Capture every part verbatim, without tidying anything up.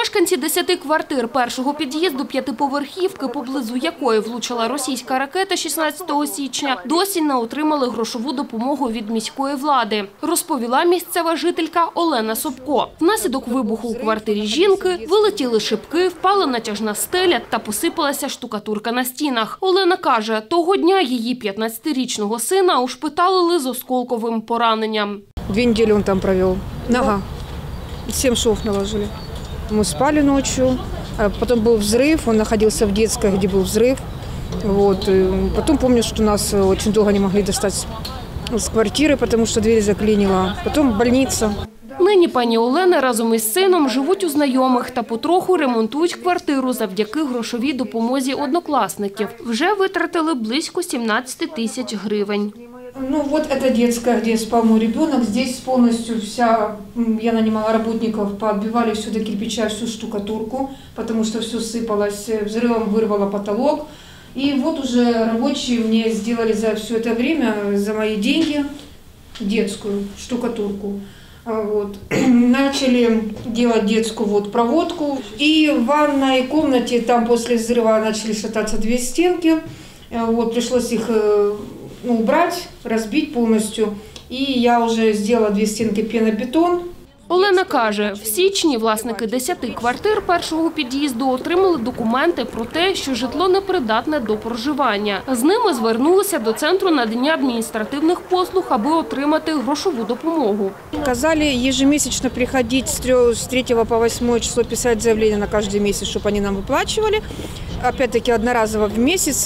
Мешканці десяти квартир першого під'їзду п'ятиповерхівки, поблизу якої влучила російська ракета шістнадцятого січня, досі не отримали грошову допомогу від міської влади, розповіла місцева жителька Олена Собко. Внаслідок вибуху у квартирі жінки вилетіли шибки, впала натяжна стеля та посипалася штукатурка на стінах. Олена каже, того дня її п'ятнадцятирічного сина ушпиталили з осколковим пораненням. Две недели он там провел. Нога. Семь шов наложили. Мы спали ночью. Потом был взрыв. Он находился в детской, где был взрыв. Вот. Потом помню, что нас очень долго не могли достать с квартиры, потому что дверь заклинила. Потом больница. Нині пані Олена разом із сином живуть у знайомих та потроху ремонтують квартиру завдяки грошовій допомозі однокласників. Вже витратили близько сімнадцяти тисяч гривень. Ну вот это детская, где спал мой ребенок. Здесь полностью вся, я нанимала работников, поотбивали все до кирпича, всю штукатурку, потому что все сыпалось, взрывом вырвало потолок. И вот уже рабочие мне сделали за все это время, за мои деньги, детскую штукатурку. Вот. Начали делать детскую вот проводку. И в ванной комнате там после взрыва начали шататься две стенки. Вот, пришлось их ну, убрать, разбить полностью. И я уже сделала две стенки пенобетон. Олена каже, в січні власники десяти квартир першого під'їзду отримали документи про те, що житло непридатне до проживання. З ними звернулися до Центру надання адміністративних послуг, аби отримати грошову допомогу. Казали ежемесячно приходить с третьего по восьмое число, писать заявление на каждый месяц, чтобы они нам выплачивали. Опять-таки одноразово в месяц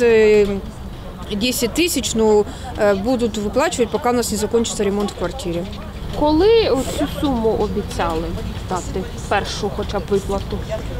десять тысяч, но будут выплачивать, пока у нас не закончится ремонт в квартире. Коли цю суму обіцяли дати, першу хоча б виплату?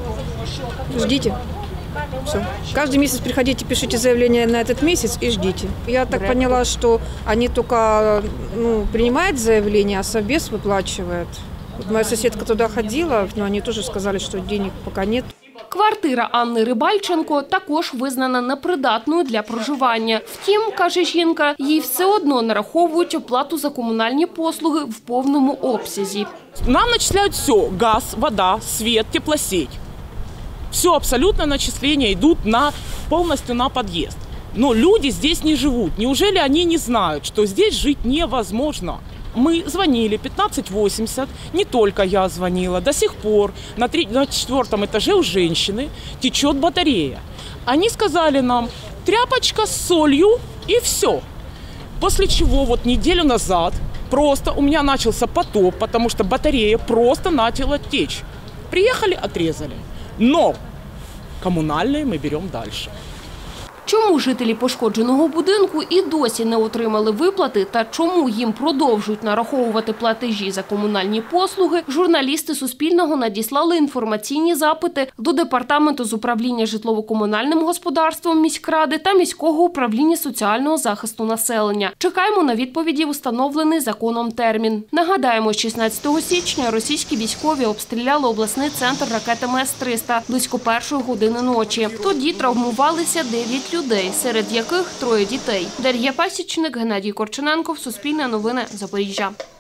Ждите. Все. Каждый месяц приходите, пишите заявление на этот месяц и ждите. Я так поняла, что они только ну, принимают заявление, а совбез выплачивает. Вот моя соседка туда ходила, но они тоже сказали, что денег пока нет. Квартира Анни Рибальченко також визнана непридатною для проживання. Втім, каже жінка, їй все одно нараховують оплату за комунальні послуги в повному обсязі. Нам начисляют все – газ, вода, свет, теплосеть. Все абсолютно начисления идут на, полностью на подъезд. Но люди здесь не живут. Неужели они не знают, что здесь жить невозможно? Мы звонили пятнадцать восемьдесят, не только я звонила, до сих пор на, три, на четвертом этаже у женщины течет батарея. Они сказали нам, тряпочка с солью и все. После чего вот неделю назад просто у меня начался потоп, потому что батарея просто начала течь. Приехали, отрезали. Но коммунальные мы берем дальше. Чому жителі пошкодженого будинку і досі не отримали виплати та чому їм продовжують нараховувати платежі за комунальні послуги, журналісти Суспільного надіслали інформаційні запити до Департаменту з управління житлово-комунальним господарством міськради та міського управління соціального захисту населення. Чекаємо на відповіді в установлений законом термін. Нагадаємо, шістнадцятого січня російські військові обстріляли обласний центр ракетами С триста близько першої години ночі. Тоді травмувалися дев'ять людей. людей, серед яких троє дітей. Дар'я Пасічник, Геннадій Корчененков, Суспільне новини, Запоріжжя.